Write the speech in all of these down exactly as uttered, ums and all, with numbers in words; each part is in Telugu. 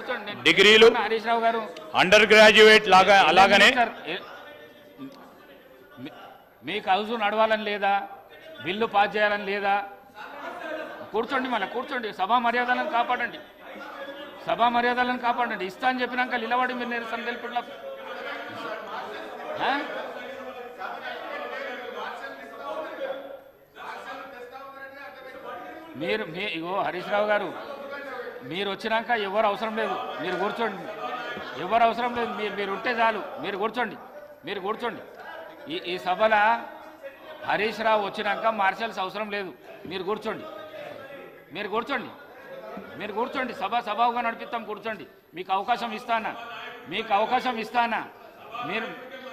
డిగ్రీలు హరీష్ రావు గారు అండర్ గ్రాడ్యుయేట్ లాగా అలాగనే మీకు హౌస్ నడవాలని లేదా, బిల్లు పాస్ చేయాలని లేదా? కూర్చోండి, మళ్ళీ కూర్చోండి. సభా మర్యాదలను కాపాడండి, సభా మర్యాదలను కాపాడండి. ఇస్తా అని చెప్పినాక నిలబడి మీరు నిరసన తెలుపుట్లా మీరు మీ ఇగో హరీష్ రావు గారు, మీరు వచ్చినాక ఎవరు అవసరం లేదు, మీరు కూర్చోండి. ఎవరు అవసరం లేదు, మీరు మీరు ఉంటే చాలు. మీరు కూర్చోండి, మీరు కూర్చోండి. ఈ ఈ సభలో హరీష్ రావు వచ్చినాక మార్షల్స్ అవసరం లేదు. మీరు కూర్చోండి, మీరు కూర్చోండి, మీరు కూర్చోండి. సభ సభాగా నడిపిస్తాం, కూర్చోండి. మీకు అవకాశం ఇస్తానా, మీకు అవకాశం ఇస్తానా? మీరు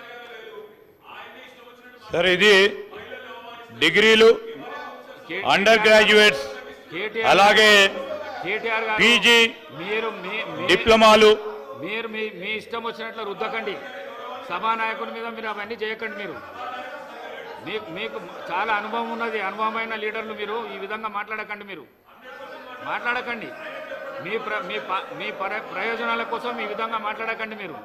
సార్ ఇది డిగ్రీలు అండర్ గ్రాడ్యుయేట్స్ అలాగే కేటీఆర్ గారు పీజీ మీరు డిప్లొమాలు మీరు మీ మీ ఇష్టం వచ్చినట్లు రుద్దకండి. సభానాయకుల మీద మీరు అవన్నీ చేయకండి. మీరు మీకు మీకు చాలా అనుభవం ఉన్నది, అనుభవమైన లీడర్లు. మీరు ఈ విధంగా మాట్లాడకండి, మీరు మాట్లాడకండి. మీ ప్ర మీ మీ ప్రయోజనాల కోసం ఈ విధంగా మాట్లాడకండి మీరు.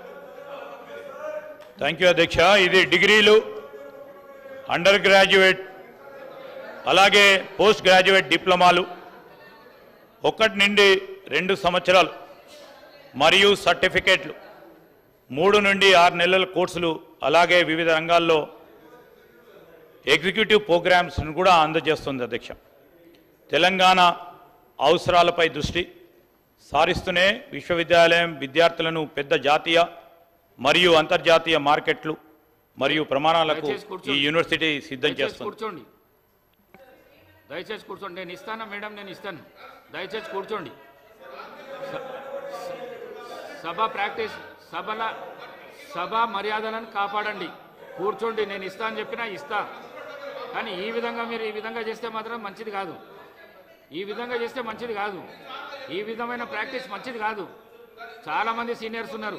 థ్యాంక్ యూ అధ్యక్ష. ఇది డిగ్రీలు అండర్ గ్రాడ్యుయేట్ అలాగే పోస్ట్ గ్రాడ్యుయేట్ డిప్లొమాలు ఒకటి నుండి రెండు సంవత్సరాలు మరియు సర్టిఫికేట్లు మూడు నుండి ఆరు నెలల కోర్సులు అలాగే వివిధ రంగాల్లో ఎగ్జిక్యూటివ్ ప్రోగ్రామ్స్ను కూడా అందజేస్తుంది అధ్యక్ష. తెలంగాణ అవసరాలపై దృష్టి సారిస్తూనే విశ్వవిద్యాలయం విద్యార్థులను పెద్ద జాతీయ మరియు అంతర్జాతీయ మార్కెట్లు మరియు ప్రమాణాలకు ఈ యూనివర్సిటీ సిద్ధం చేస్తుంది. కూర్చోండి, దయచేసి కూర్చోండి. నేను ఇస్తాను మేడం, నేను ఇస్తాను. దయచేసి కూర్చోండి. సభ ప్రాక్టీస్ సభల సభ మర్యాదలను కాపాడండి. కూర్చోండి. నేను ఇస్తా అని చెప్పినా ఇస్తా, కానీ ఈ విధంగా మీరు ఈ విధంగా చేస్తే మాత్రం మంచిది కాదు. ఈ విధంగా చేస్తే మంచిది కాదు. ఈ విధమైన ప్రాక్టీస్ మంచిది కాదు. చాలామంది సీనియర్స్ ఉన్నారు.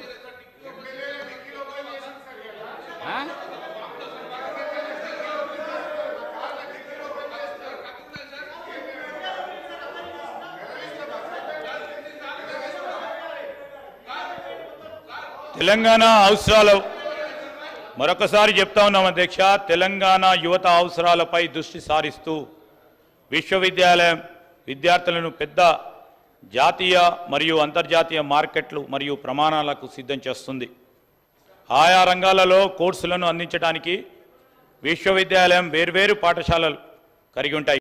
తెలంగాణ అవసరాలు మరొకసారి చెప్తా ఉన్నాం అధ్యక్ష. తెలంగాణ యువత అవసరాలపై దృష్టి సారిస్తూ విశ్వవిద్యాలయం విద్యార్థులను పెద్ద జాతీయ మరియు అంతర్జాతీయ మార్కెట్లు మరియు ప్రమాణాలకు సిద్ధం చేస్తుంది. ఆయా రంగాలలో కోర్సులను అందించడానికి విశ్వవిద్యాలయం వేర్వేరు పాఠశాలలు కలిగి ఉంటాయి.